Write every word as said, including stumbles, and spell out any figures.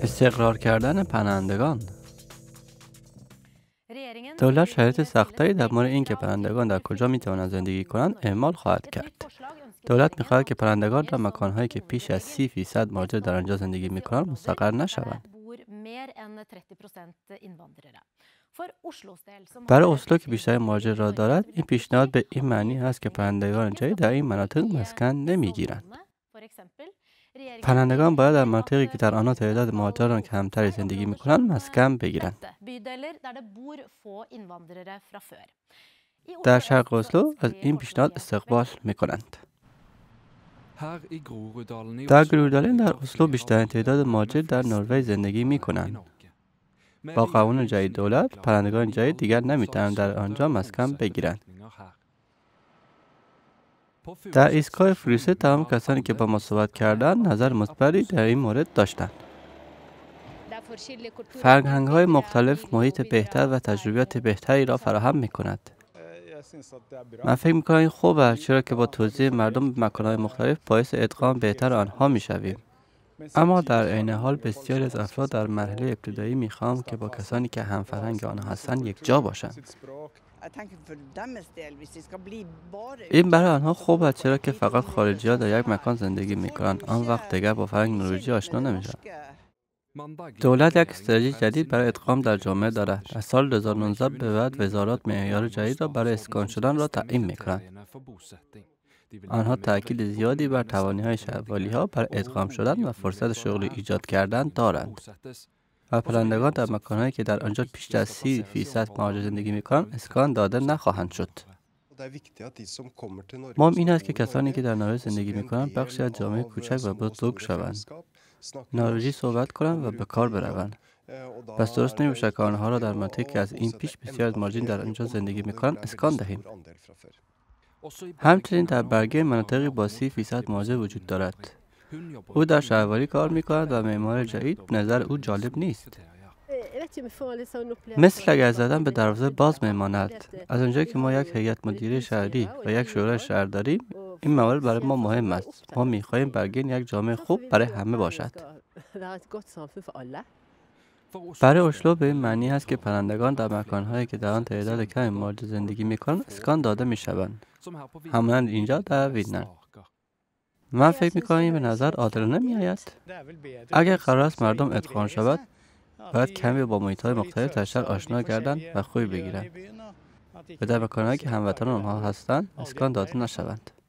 استقرار کردن پناهندگان. دولت شرایط سخت‌تری در مورد اینکه پناهندگان در کجا می‌توانند زندگی کنند اعمال خواهد کرد. دولت می‌خواهد که پناهندگان در مکان‌هایی که بیش از سی فیصد مهاجر در آنجا زندگی می‌کنند مستقر نشوند. برای اسلو که بیشتر مهاجر را دارد، این پیشنهاد به این معنی است که پناهندگان جدید در این مناطق مسکن نمی‌گیرند. پناهندگان باید در مناطقی که در آنها تعداد مهاجران کمتری زندگی می‌کنند مسکن بگیرند. در شرق اسلو از این پیشنهاد استقبال می‌کنند. در گروردالن در اسلو بیشترین تعداد مهاجر در نروژ زندگی می‌کنند. با قانون جدید دولت، پناهندگان جدید دیگر نمی‌توانند در آنجا مسکن بگیرند. در ایستگاه فروسه تمام کسانی که با ما صحبت کردند نظر مثبتی در این مورد داشتند. فرهنگ‌های مختلف محیط بهتر و تجربیات بهتری را فراهم می‌کند. من فکر می‌کنم این خوب است، چرا که با توزیع مردم به مکان‌های مختلف باعث ادغام بهتر آنها می‌شویم. اما در عین حال بسیاری از افراد در مرحله ابتدایی می‌خواهند که با کسانی که هم فرهنگ آنها هستند یک جا باشند. این برای آنها خوب است، چرا که فقط خارجی‌ها در یک مکان زندگی می‌کنند، آن وقت دیگر با فرهنگ نروژی آشنا نمی‌شوند. دولت یک استراتژی جدید برای ادغام در جامعه دارد. از سال دو هزار و نوزده به بعد وزارات معیار جدید را برای اسکان شدن را تعیین می‌کنند. آنها تاکید زیادی بر توانایی‌های شهروالی‌ها برای ادغام شدن و فرصت شغلی ایجاد کردن دارند. و پناهندگان در مکان‌هایی که در آنجا بیش از سی فیصد مهاجر زندگی می‌کنند اسکان داده نخواهند شد. مهم این است که کسانی که در نروژ زندگی می‌کنند بخشی از جامعه کوچک و بزرگ شوند، نروژی صحبت کنند و به کار بروند. پس درست نمی‌باشد که آنها را در مناطقی که از این پیش بسیار از مهاجرین در آنجا زندگی می‌کنند اسکان دهیم. همچنین در برگه مناطقی با سی فیصد مهاجر وجود دارد. او در شهروالی کار می‌کند و معمار جدید به نظر او جالب نیست. مثل اگر زدن به دروازه باز می‌ماند. از آنجایی که ما یک هیئت مدیره شهری و یک شورای شهر داریم، این موارد برای ما مهم است. ما می‌خواهیم برگه یک جامعه خوب برای همه باشد. برای اسلو به این معنی است که پناهندگان در مکان‌هایی که در آن تعداد کمی مهاجر زندگی می‌کنند اسکان داده می‌شوند. همانند اینجا در وینر. من فکر می‌کنم این به نظر عادلانه می‌آید. اگر قرار است مردم ادغام شود، باید کمی با محیط‌های مختلف در شهر آشنا گردند و خوی بگیرند و در مکان‌هایی که هموطنان آنها هستند اسکان داده نشوند.